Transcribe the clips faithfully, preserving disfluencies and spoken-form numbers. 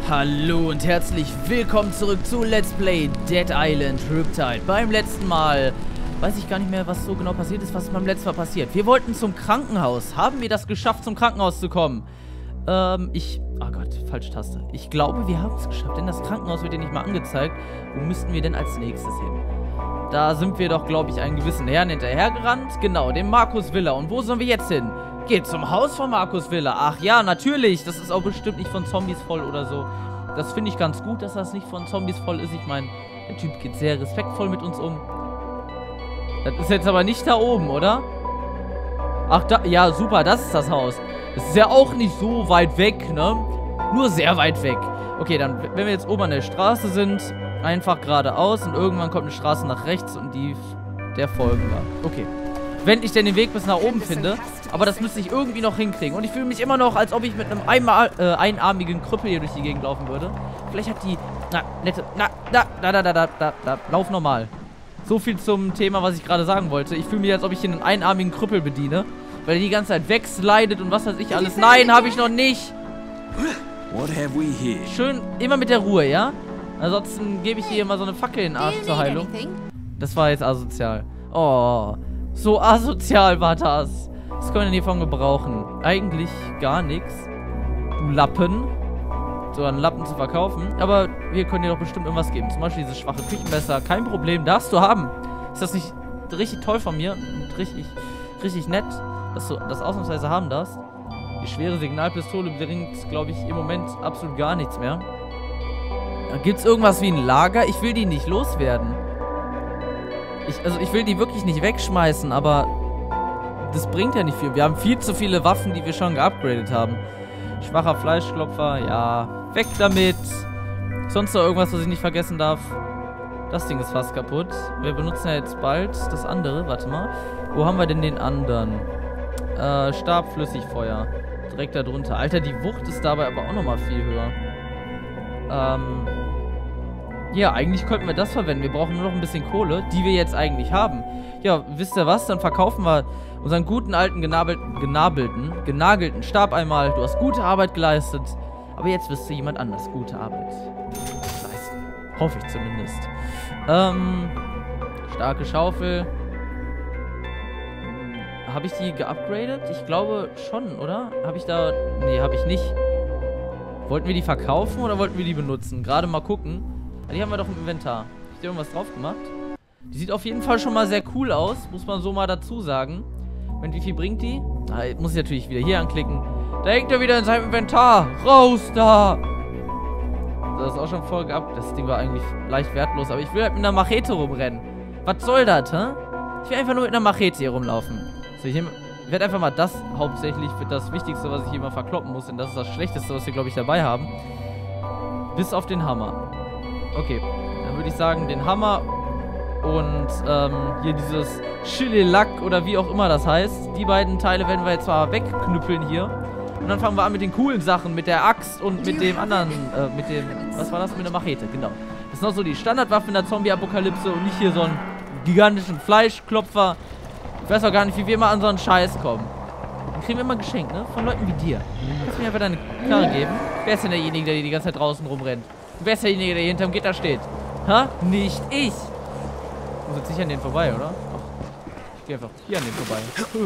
Hallo und herzlich willkommen zurück zu Let's Play Dead Island Riptide. Beim letzten Mal weiß ich gar nicht mehr, was so genau passiert ist, was beim letzten Mal passiert. Wir wollten zum Krankenhaus. Haben wir das geschafft, zum Krankenhaus zu kommen? Ähm, ich... Oh Gott, falsche Taste. Ich glaube, wir haben es geschafft, denn das Krankenhaus wird ja nicht mal angezeigt. Wo müssten wir denn als nächstes hin? Da sind wir doch, glaube ich, einen gewissen Herrn hinterhergerannt. Genau, dem Markus Villa. Und wo sollen wir jetzt hin? Geht zum Haus von Markus Villa. Ach ja, natürlich. Das ist auch bestimmt nicht von Zombies voll oder so. Das finde ich ganz gut, dass das nicht von Zombies voll ist. Ich meine, der Typ geht sehr respektvoll mit uns um. Das ist jetzt aber nicht da oben, oder? Ach, da, ja, super, das ist das Haus. Das ist ja auch nicht so weit weg, ne? Nur sehr weit weg. Okay, dann, wenn wir jetzt oben an der Straße sind, einfach geradeaus und irgendwann kommt eine Straße nach rechts und die, der folgen wir. Okay. Wenn ich denn den Weg bis nach oben finde, aber das müsste ich irgendwie noch hinkriegen. Und ich fühle mich immer noch, als ob ich mit einem einmal, äh, einarmigen Krüppel hier durch die Gegend laufen würde. Vielleicht hat die... Na, nette... Na, da, da, da, da, da, da, da. Lauf normal. So viel zum Thema, was ich gerade sagen wollte. Ich fühle mich, als ob ich hier einen einarmigen Krüppel bediene. Weil er die ganze Zeit wegslidet und was weiß ich alles. Nein, habe ich noch nicht. Schön, immer mit der Ruhe, ja? Ansonsten gebe ich hier immer so eine Fackel in den Arsch zur Heilung. Das war jetzt asozial. Oh, so asozial war das. Was können wir denn hiervon gebrauchen? Eigentlich gar nichts. Du Lappen. So einen Lappen zu verkaufen. Aber wir können dir doch bestimmt irgendwas geben. Zum Beispiel dieses schwache Küchenmesser. Kein Problem. Darfst du haben. Ist das nicht richtig toll von mir? Und richtig, richtig nett, dass du das ausnahmsweise haben darfst. Die schwere Signalpistole bringt, glaube ich, im Moment absolut gar nichts mehr. Gibt es irgendwas wie ein Lager? Ich will die nicht loswerden. Ich, also ich will die wirklich nicht wegschmeißen, aber das bringt ja nicht viel. Wir haben viel zu viele Waffen, die wir schon geupgradet haben. Schwacher Fleischklopfer, ja. Weg damit. Sonst noch irgendwas, was ich nicht vergessen darf. Das Ding ist fast kaputt. Wir benutzen ja jetzt bald das andere. Warte mal. Wo haben wir denn den anderen? Äh, Stabflüssigfeuer. Direkt da drunter. Alter, die Wucht ist dabei aber auch nochmal viel höher. Ähm... Ja, eigentlich könnten wir das verwenden. Wir brauchen nur noch ein bisschen Kohle, die wir jetzt eigentlich haben. Ja, wisst ihr was? Dann verkaufen wir unseren guten alten genabelten, genabelten, genagelten Stab einmal. Du hast gute Arbeit geleistet. Aber jetzt wirst du jemand anders gute Arbeit leisten. Hoffe ich zumindest. Ähm, starke Schaufel. Habe ich die geupgradet? Ich glaube schon, oder? Habe ich da... Nee, habe ich nicht. Wollten wir die verkaufen oder wollten wir die benutzen? Gerade mal gucken. Die haben wir doch im Inventar. Hab ich da irgendwas drauf gemacht? Die sieht auf jeden Fall schon mal sehr cool aus. Muss man so mal dazu sagen. Und wie viel bringt die? Ah, muss ich natürlich wieder hier anklicken. Da hängt er wieder in seinem Inventar. Raus da! Das ist auch schon voll gehabt. Das Ding war eigentlich leicht wertlos. Aber ich will halt mit einer Machete rumrennen. Was soll das, hä? Ich will einfach nur mit einer Machete hier rumlaufen. So, ich werde einfach mal das hauptsächlich für das Wichtigste, was ich hier mal verkloppen muss. Denn das ist das Schlechteste, was wir, glaube ich, dabei haben. Bis auf den Hammer. Okay, dann würde ich sagen, den Hammer und ähm, hier dieses Chili-Lack oder wie auch immer das heißt. Die beiden Teile werden wir jetzt zwar wegknüppeln hier. Und dann fangen wir an mit den coolen Sachen, mit der Axt und mit dem anderen, äh, mit dem, was war das? Mit der Machete, genau. Das sind auch so die Standardwaffen in der Zombie-Apokalypse und nicht hier so einen gigantischen Fleischklopfer. Ich weiß auch gar nicht, wie wir immer an so einen Scheiß kommen. Den kriegen wir immer geschenkt, ne? Von Leuten wie dir. Kannst du mir einfach deine Knarre geben? Wer ist denn derjenige, der die ganze Zeit draußen rumrennt? Wer ist derjenige, der hier hinterm Gitter steht? Ha? Nicht ich! Du sitzt nicht an denen vorbei, oder? Ach, ich gehe einfach hier an denen vorbei.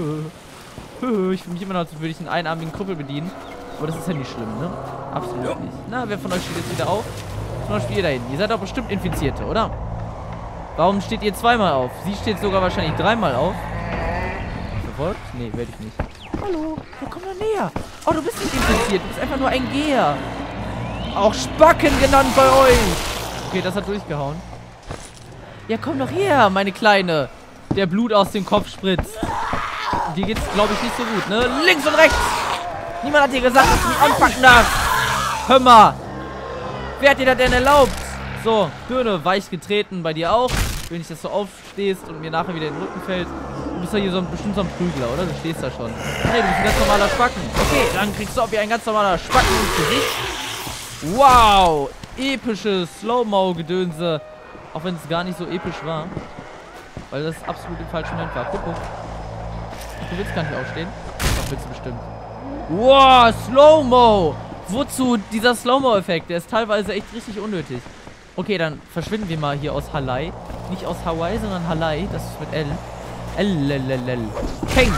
Ich fühle mich immer noch, als würde ich einen einarmigen Krüppel bedienen. Aber das ist ja nicht schlimm, ne? Absolut nicht. Na, wer von euch steht jetzt wieder auf? Zum Beispiel ihr da hinten. Ihr seid doch bestimmt Infizierte, oder? Warum steht ihr zweimal auf? Sie steht sogar wahrscheinlich dreimal auf. Verfolgt? Nee, werde ich nicht. Hallo? Ja, komm doch näher. Oh, du bist nicht infiziert. Du bist einfach nur ein Geher. Auch Spacken genannt bei euch. Okay, das hat durchgehauen. Ja, komm doch her, meine Kleine. Der Blut aus dem Kopf spritzt. Dir geht's, glaube ich, nicht so gut, ne? Links und rechts. Niemand hat dir gesagt, dass du mich anpacken darfst. Hör mal. Wer hat dir das denn erlaubt? So, Birne, weich getreten bei dir auch. Wenn ich das so aufstehst und mir nachher wieder in den Rücken fällt. Du bist ja hier so ein, bestimmt so ein Prügler, oder? Du stehst da schon. Hey, du bist ein ganz normaler Spacken. Okay, dann kriegst du auch wie ein ganz normaler Spacken ins Gesicht. Wow! Episches Slow-Mo-Gedönse. Auch wenn es gar nicht so episch war. Weil das absolut im falschen Moment war. Guck, guck. Du willst gar nicht aufstehen. Das willst du bestimmt. Wow, Slow-Mo! Wozu dieser Slow-Mo-Effekt? Der ist teilweise echt richtig unnötig. Okay, dann verschwinden wir mal hier aus Halai. Nicht aus Hawaii, sondern Halai. Das ist mit L. L, L, L, L. Peng!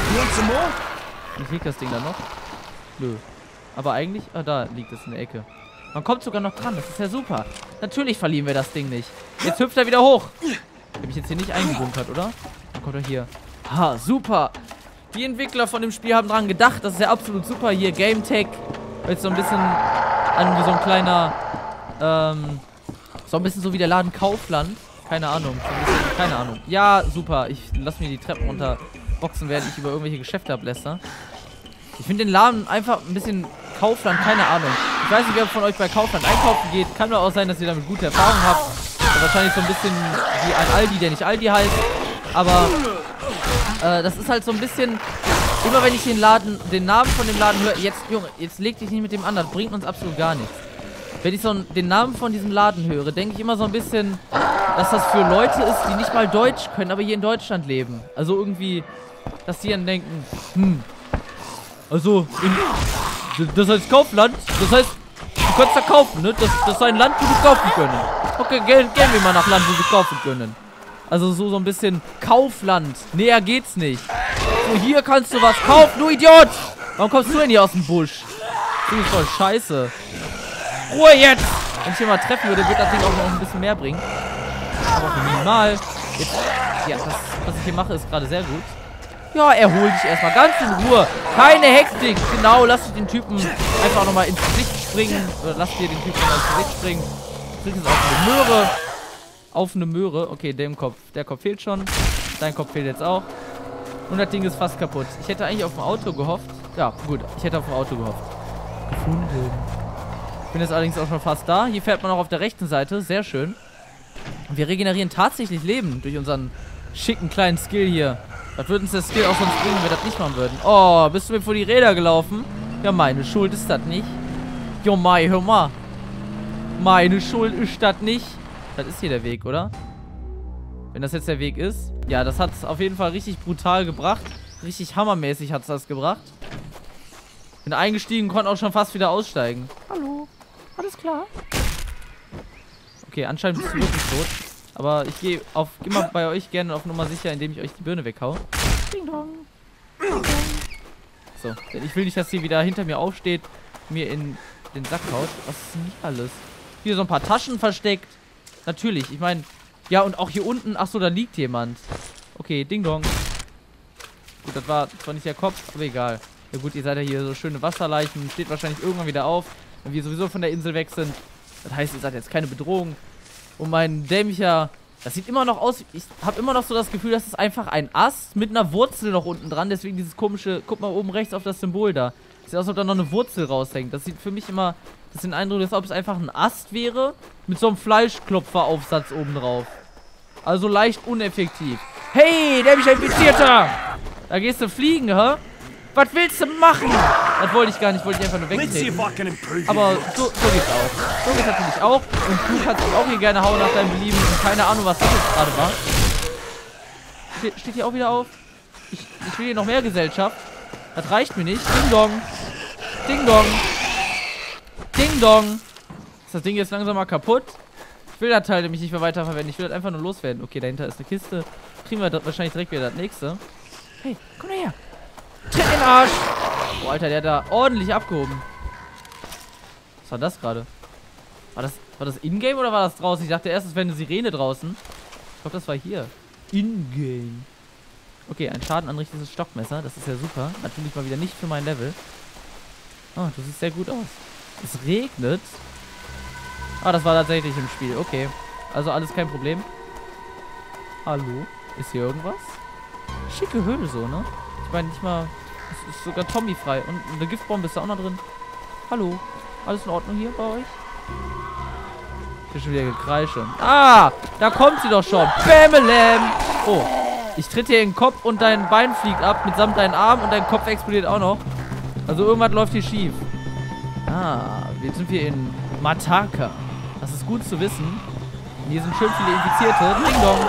Und liegt das Ding da noch? Nö. Aber eigentlich... Ah, da liegt es in der Ecke. Man kommt sogar noch dran. Das ist ja super. Natürlich verlieren wir das Ding nicht. Jetzt hüpft er wieder hoch. Hab ich jetzt hier nicht eingebunkert, oder? Dann kommt er hier. Ha, super. Die Entwickler von dem Spiel haben dran gedacht. Das ist ja absolut super. Hier, Game Tech. Jetzt so ein bisschen an wie so ein kleiner... Ähm... So ein bisschen so wie der Laden Kaufland. Keine Ahnung. So ein bisschen, keine Ahnung. Ja, super. Ich lass mir die Treppen runterboxen, während ich über irgendwelche Geschäfte abläster. Ich finde den Laden einfach ein bisschen Kaufland. Keine Ahnung. Ich weiß nicht, wer von euch bei Kaufland einkaufen geht. Kann nur auch sein, dass ihr damit gute Erfahrungen habt. Also wahrscheinlich so ein bisschen wie ein Aldi, der nicht Aldi heißt. Aber äh, das ist halt so ein bisschen... Immer wenn ich den Laden, den Namen von dem Laden höre... Jetzt, Junge, jetzt leg dich nicht mit dem an. Das bringt uns absolut gar nichts. Wenn ich so den Namen von diesem Laden höre, denke ich immer so ein bisschen, dass das für Leute ist, die nicht mal Deutsch können, aber hier in Deutschland leben. Also irgendwie, dass die dann denken, hm, also, in, das heißt Kaufland, das heißt, du kannst da kaufen, ne? Das, das ist ein Land, wo wir kaufen können. Okay, gehen, gehen wir mal nach Land, wo wir kaufen können. Also so, so ein bisschen Kaufland. Näher geht's nicht. So, hier kannst du was kaufen, du Idiot! Warum kommst du denn hier aus dem Busch? Das ist voll scheiße. Ruhe jetzt! Wenn ich hier mal treffen würde, wird das Ding auch noch ein bisschen mehr bringen. Aber minimal. Jetzt, ja, das, was ich hier mache, ist gerade sehr gut. Ja, erhol dich erstmal ganz in Ruhe. Keine Hektik. Genau, lass dich den Typen einfach nochmal ins Gesicht springen. Oder lass dir den Typen mal ins Gesicht springen. Kriegst jetzt auf eine Möhre. Auf eine Möhre. Okay, dem Kopf. Der Kopf fehlt schon. Dein Kopf fehlt jetzt auch. Und das Ding ist fast kaputt. Ich hätte eigentlich auf ein Auto gehofft. Ja, gut. Ich hätte auf ein Auto gehofft. Gefunden. Ich bin jetzt allerdings auch schon fast da. Hier fährt man auch auf der rechten Seite. Sehr schön. Und wir regenerieren tatsächlich Leben durch unseren schicken kleinen Skill hier. Was würde uns der Skill auch sonst bringen, wenn wir das nicht machen würden? Oh, bist du mir vor die Räder gelaufen? Ja, meine Schuld ist das nicht. Jo, Mai, hör mal. Meine Schuld ist das nicht. Das ist hier der Weg, oder? Wenn das jetzt der Weg ist. Ja, das hat es auf jeden Fall richtig brutal gebracht. Richtig hammermäßig hat es das gebracht. Bin eingestiegen, konnte auch schon fast wieder aussteigen. Hallo, alles klar? Okay, anscheinend bist du wirklich tot. Aber ich gehe auf geh mal bei euch gerne auf Nummer sicher, indem ich euch die Birne weghau. Ding dong. Ding dong. So, denn ich will nicht, dass hier wieder hinter mir aufsteht, mir in den Sack haut. Was ist denn hier alles? Hier so ein paar Taschen versteckt. Natürlich, ich meine... Ja, und auch hier unten... Achso, da liegt jemand. Okay, Ding dong. Gut, das war zwar nicht der Kopf, aber egal. Ja gut, ihr seid ja hier so schöne Wasserleichen. Steht wahrscheinlich irgendwann wieder auf, wenn wir sowieso von der Insel weg sind. Das heißt, ihr seid jetzt keine Bedrohung. Und mein Dämcher... Das sieht immer noch aus... Ich habe immer noch so das Gefühl, das ist einfach ein Ast mit einer Wurzel noch unten dran. Deswegen dieses komische... Guck mal oben rechts auf das Symbol da. Sieht aus, als ob da noch eine Wurzel raushängt. Das sieht für mich immer... Das ist den Eindruck, als ob es einfach ein Ast wäre mit so einem Fleischklopferaufsatz oben drauf. Also leicht uneffektiv. Hey, der mich infizierter! Da gehst du fliegen, hä? Was willst du machen? Das wollte ich gar nicht, wollte ich einfach nur wegtreten. Aber so, so geht's auch. So geht's natürlich auch. Und du kannst mich auch hier gerne hauen nach deinem Belieben. Und keine Ahnung, was das jetzt gerade war. Ste steht hier auch wieder auf? Ich, ich will hier noch mehr Gesellschaft. Das reicht mir nicht. Ding dong. Ding dong. Ding dong. Ist das Ding jetzt langsam mal kaputt? Ich will das Teil nämlich nicht mehr weiterverwenden. Ich will das einfach nur loswerden. Okay, dahinter ist eine Kiste. Kriegen wir das wahrscheinlich direkt wieder das nächste. Hey, komm her. Tritt in den Arsch. Oh, Alter, der hat da ordentlich abgehoben. Was war das gerade? War das, war das in-game oder war das draußen? Ich dachte erst, es wäre eine Sirene draußen. Ich glaube, das war hier. In-game. Okay, ein schadenanrichtendes Stockmesser. Das ist ja super. Natürlich mal wieder nicht für mein Level. Oh, du siehst sehr gut aus. Es regnet. Ah, das war tatsächlich im Spiel. Okay. Also alles kein Problem. Hallo? Ist hier irgendwas? Schicke Höhle so, ne? Ich meine nicht mal... Es ist sogar Tommy frei. Und eine Giftbombe ist da auch noch drin. Hallo? Alles in Ordnung hier bei euch? Hier schon wieder Gekreische. Ah! Da kommt sie doch schon. Bämelam! Oh. Ich tritt dir in den Kopf und dein Bein fliegt ab mitsamt deinen Arm und dein Kopf explodiert auch noch. Also irgendwas läuft hier schief. Ah, jetzt sind wir in Mataka. Das ist gut zu wissen. Und hier sind schön viele Infizierte. Ding dong.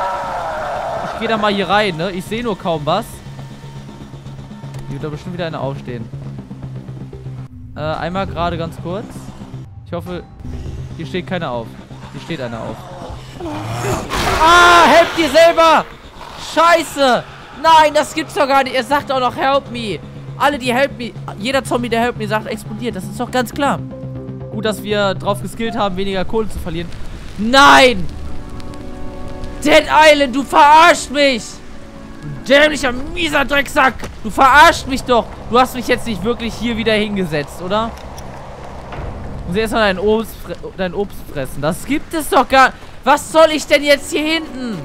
Ich gehe da mal hier rein, ne? Ich sehe nur kaum was. Hier wird da bestimmt wieder eine aufstehen. Äh, einmal gerade ganz kurz. Ich hoffe, hier steht keiner auf. Hier steht einer auf. Ah, helft dir selber! Scheiße! Nein, das gibt's doch gar nicht. Er sagt auch noch help me. Alle, die help me. Jeder Zombie, der help me sagt, explodiert. Das ist doch ganz klar. Gut, dass wir drauf geskillt haben, weniger Kohle zu verlieren. Nein! Dead Island, du verarscht mich! Du dämlicher, mieser Drecksack! Du verarscht mich doch! Du hast mich jetzt nicht wirklich hier wieder hingesetzt, oder? Du musst erstmal dein Obst, dein Obst fressen. Das gibt es doch gar nicht. Was soll ich denn jetzt hier hinten?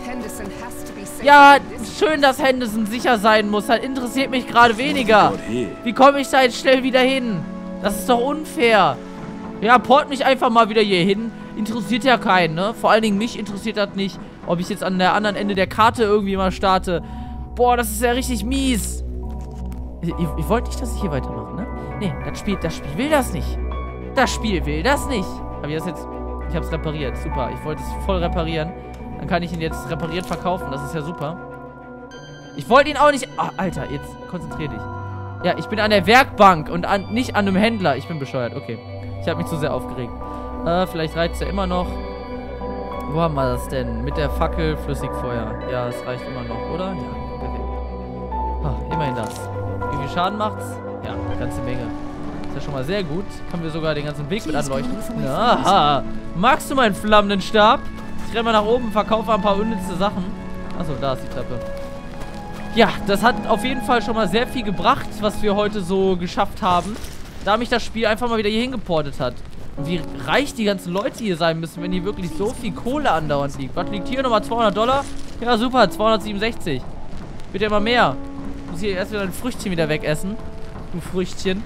Ja, schön, dass Henderson sicher sein muss. Das interessiert mich gerade weniger. Wie komme ich da jetzt schnell wieder hin? Das ist doch unfair. Ja, port mich einfach mal wieder hier hin. Interessiert ja keinen, ne? Vor allen Dingen mich interessiert das nicht, ob ich jetzt an der anderen Ende der Karte irgendwie mal starte. Boah, das ist ja richtig mies. Ihr, ihr wollt nicht, dass ich hier weitermache, ne? Nee, das Spiel, das Spiel will das nicht. Das Spiel will das nicht. Habe ich das jetzt... Ich habe es repariert. Super. Ich wollte es voll reparieren. Dann kann ich ihn jetzt repariert verkaufen. Das ist ja super. Ich wollte ihn auch nicht... Ah, Alter, jetzt konzentrier dich. Ja, ich bin an der Werkbank und an, nicht an einem Händler. Ich bin bescheuert. Okay. Ich habe mich zu sehr aufgeregt. Äh, vielleicht reizt er immer noch. Wo haben wir das denn? Mit der Fackel Flüssigfeuer. Ja, es reicht immer noch, oder? Ja, perfekt. Ah, immerhin das. Wie viel Schaden macht's? Ja, eine ganze Menge. Ist ja schon mal sehr gut. Können wir sogar den ganzen Weg mit anleuchten. Aha. Magst du meinen flammenden Stab? Ich renne mal nach oben, verkaufe ein paar unnütze Sachen. Achso, da ist die Treppe. Ja, das hat auf jeden Fall schon mal sehr viel gebracht, was wir heute so geschafft haben. Da mich das Spiel einfach mal wieder hier hingeportet hat. Und wie reich die ganzen Leute hier sein müssen, wenn hier wirklich so viel Kohle andauernd liegt. Was liegt hier nochmal? zweihundert Dollar? Ja, super, zweihundertsiebenundsechzig. Bitte immer mehr. Ich muss hier erst wieder ein Früchtchen wieder wegessen. Du Früchtchen.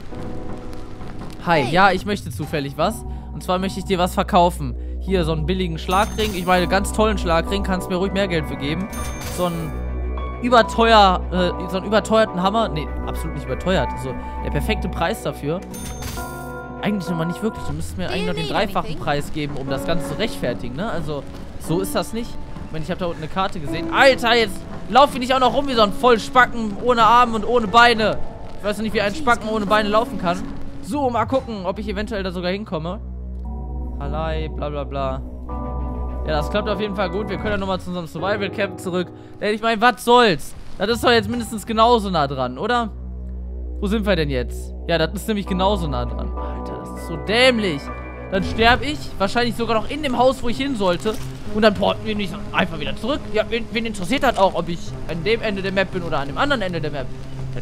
Hi, ja, ich möchte zufällig was. Und zwar möchte ich dir was verkaufen. Hier, so einen billigen Schlagring. Ich meine, ganz tollen Schlagring. Kannst mir ruhig mehr Geld für geben. So einen überteuer, äh, so einen überteuerten Hammer. Nee, absolut nicht überteuert. Also, der perfekte Preis dafür. Eigentlich nochmal nicht wirklich. Du müsstest mir eigentlich noch den dreifachen Preis geben, um das Ganze zu rechtfertigen, ne? Also, so ist das nicht. Ich meine, ich habe da unten eine Karte gesehen. Alter, jetzt laufe ich nicht auch noch rum wie so ein Vollspacken ohne Arme und ohne Beine. Ich weiß noch nicht, wie ein Spacken ohne Beine laufen kann. So, mal gucken, ob ich eventuell da sogar hinkomme. Halai, bla bla bla. Ja, das klappt auf jeden Fall gut. Wir können ja nochmal zu unserem Survival Camp zurück. Denn ich meine, was soll's? Das ist doch jetzt mindestens genauso nah dran, oder? Wo sind wir denn jetzt? Ja, das ist nämlich genauso nah dran. Alter, das ist so dämlich. Dann sterbe ich, wahrscheinlich sogar noch in dem Haus, wo ich hin sollte. Und dann porten wir mich einfach wieder zurück. Ja, wen, wen interessiert das auch, ob ich an dem Ende der Map bin oder an dem anderen Ende der Map?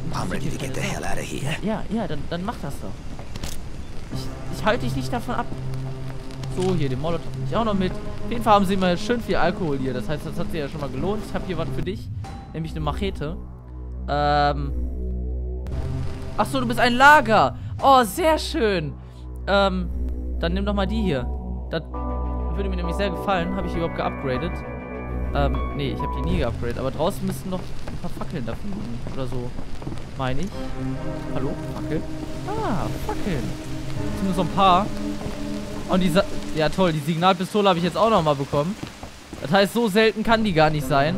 Ja, ja, dann, dann mach das doch. Ich, ich halte dich nicht davon ab. So, hier, den Molotow nehme ich auch noch mit. Auf jeden Fall haben sie immer schön viel Alkohol hier. Das heißt, das hat sich ja schon mal gelohnt. Ich habe hier was für dich. Nämlich eine Machete. Ähm. Achso, du bist ein Lager. Oh, sehr schön. Ähm, dann nimm doch mal die hier. Das würde mir nämlich sehr gefallen. Habe ich überhaupt geupgradet? Ähm, nee, ich habe die nie geupgradet. Aber draußen müssten noch ein paar Fackeln davon liegen. Oder so. Meine ich. Hallo? Fackeln? Ah, Fackeln. Zumindest so ein paar. Und diese... Ja, toll. Die Signalpistole habe ich jetzt auch noch mal bekommen. Das heißt, so selten kann die gar nicht sein.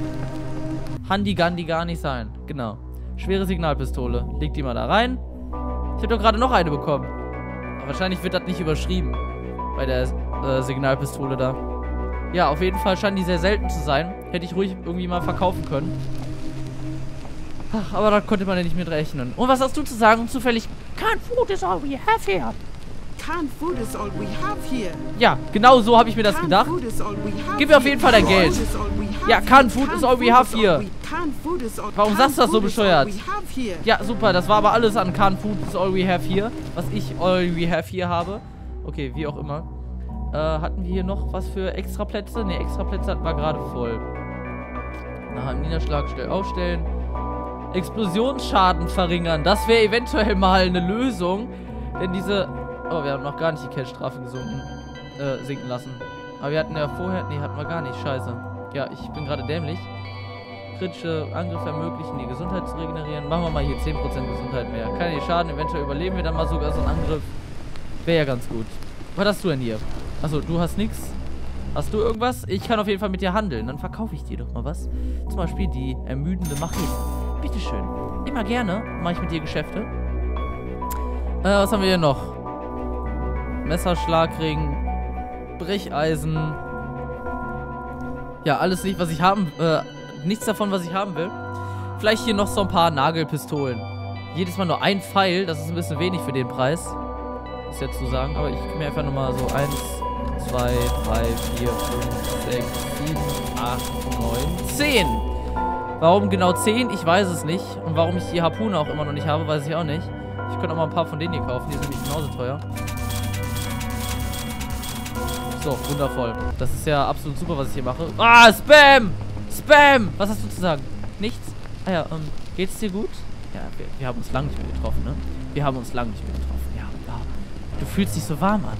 Handy kann die gar nicht sein. Genau. Schwere Signalpistole. Leg die mal da rein. Ich habe doch gerade noch eine bekommen. Aber wahrscheinlich wird das nicht überschrieben. Bei der äh, Signalpistole da. Ja, auf jeden Fall scheint die sehr selten zu sein. Hätte ich ruhig irgendwie mal verkaufen können. Ach, aber da konnte man ja nicht mit rechnen. Und was hast du zu sagen? Zufällig, canned food is all we have here. Canned food is all we have here. Ja, genau so habe ich mir das gedacht. Gib mir auf jeden Fall dein Geld. Ja, canned food is all we have here. Warum sagst du das so bescheuert? Ja, super, das war aber alles an canned food is all we have here. Was ich all we have here habe. Okay, wie auch immer. Äh, hatten wir hier noch was für Extraplätze? Ne, Extraplätze hatten wir gerade voll. Nach einem Niederschlag schnell aufstellen. Explosionsschaden verringern. Das wäre eventuell mal eine Lösung. Denn diese... Oh, wir haben noch gar nicht die Cash-Strafe gesunken. Äh, sinken lassen. Aber wir hatten ja vorher... Ne, hatten wir gar nicht. Scheiße. Ja, ich bin gerade dämlich. Kritische Angriffe ermöglichen, die Gesundheit zu regenerieren. Machen wir mal hier zehn Prozent Gesundheit mehr. Kann ja nicht schaden. Eventuell überleben wir dann mal sogar so einen Angriff. Wäre ja ganz gut. Was hast du denn hier? Achso, du hast nichts. Hast du irgendwas? Ich kann auf jeden Fall mit dir handeln. Dann verkaufe ich dir doch mal was. Zum Beispiel die ermüdende Machete. Bitteschön. Immer gerne mache ich mit dir Geschäfte. Äh, was haben wir hier noch? Messerschlagring, Brecheisen. Ja, alles nicht, was ich haben, äh, nichts davon, was ich haben will. Vielleicht hier noch so ein paar Nagelpistolen. Jedes Mal nur ein Pfeil, das ist ein bisschen wenig für den Preis. Ist jetzt zu sagen, aber ich kann mir einfach nur mal so eins, zwei, drei, vier, fünf, sechs, sieben, acht, neun, zehn. Warum genau zehn? Ich weiß es nicht. Und warum ich die Harpune auch immer noch nicht habe, weiß ich auch nicht. Ich könnte auch mal ein paar von denen hier kaufen, die sind nämlich genauso teuer. So, wundervoll. Das ist ja absolut super, was ich hier mache. Ah, Spam! Spam! Was hast du zu sagen? Nichts? Ah ja, ähm, geht's dir gut? Ja, wir, wir haben uns lange nicht mehr getroffen, ne? Wir haben uns lange nicht mehr getroffen, ja, ja. Du fühlst dich so warm an.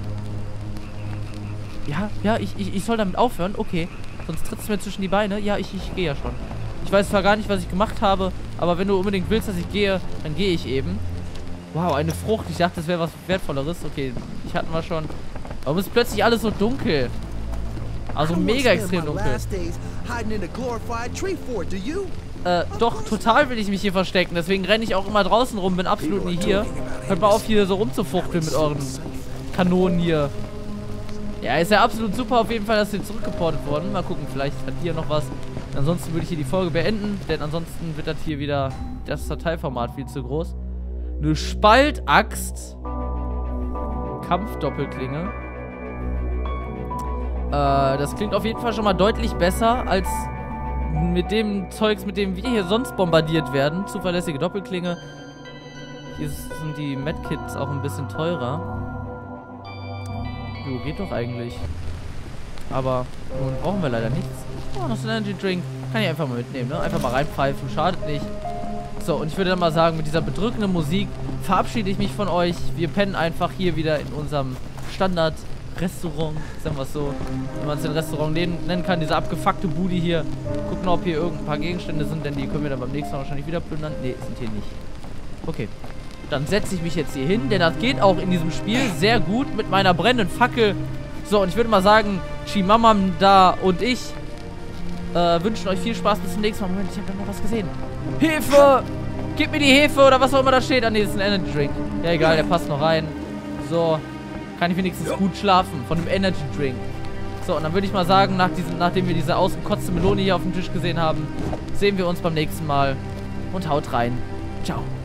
Ja, ja, ich, ich, ich soll damit aufhören? Okay. Sonst trittst du mir zwischen die Beine. Ja, ich, ich gehe ja schon. Ich weiß zwar gar nicht, was ich gemacht habe, aber wenn du unbedingt willst, dass ich gehe, dann gehe ich eben. Wow, eine Frucht. Ich dachte, das wäre was Wertvolleres. Okay, ich hatten wir schon. Warum ist plötzlich alles so dunkel? Also mega extrem dunkel. Äh, doch, total will ich mich hier verstecken. Deswegen renne ich auch immer draußen rum, bin absolut nie hier. Hört mal auf, hier so rumzufuchteln mit euren Kanonen hier. Ja, ist ja absolut super auf jeden Fall, dass sie zurückgeportet wurden. Mal gucken, vielleicht hat hier noch was. Ansonsten würde ich hier die Folge beenden, denn ansonsten wird das hier wieder das Dateiformat viel zu groß. Eine Spaltaxt. Kampfdoppelklinge. Äh, das klingt auf jeden Fall schon mal deutlich besser als mit dem Zeugs, mit dem wir hier sonst bombardiert werden. Zuverlässige Doppelklinge. Hier sind die Medkits auch ein bisschen teurer. Jo, geht doch eigentlich. Aber nun brauchen wir leider nichts. Oh, noch so ein Energy Drink. Kann ich einfach mal mitnehmen, ne? Einfach mal reinpfeifen, schadet nicht. So, und ich würde dann mal sagen, mit dieser bedrückenden Musik verabschiede ich mich von euch. Wir pennen einfach hier wieder in unserem Standard-Restaurant, sagen wir es so, wenn man es ein Restaurant nennen kann, diese abgefuckte Bude hier. Gucken, ob hier irgendein paar Gegenstände sind, denn die können wir dann beim nächsten Mal wahrscheinlich wieder plündern. Ne, sind hier nicht. Okay. Dann setze ich mich jetzt hier hin, denn das geht auch in diesem Spiel sehr gut mit meiner brennenden Fackel. So, und ich würde mal sagen, Chimamam da und ich äh, wünschen euch viel Spaß. Bis zum nächsten Mal. Moment, ich habe da noch was gesehen. Hefe! Gib mir die Hefe oder was auch immer da steht. Ah, ne, das ist ein Energy Drink. Ja, egal, der passt noch rein. So, kann ich wenigstens gut schlafen von dem Energy Drink. So, und dann würde ich mal sagen, nach diesem, nachdem wir diese ausgekotzte Melone hier auf dem Tisch gesehen haben, sehen wir uns beim nächsten Mal. Und haut rein. Ciao.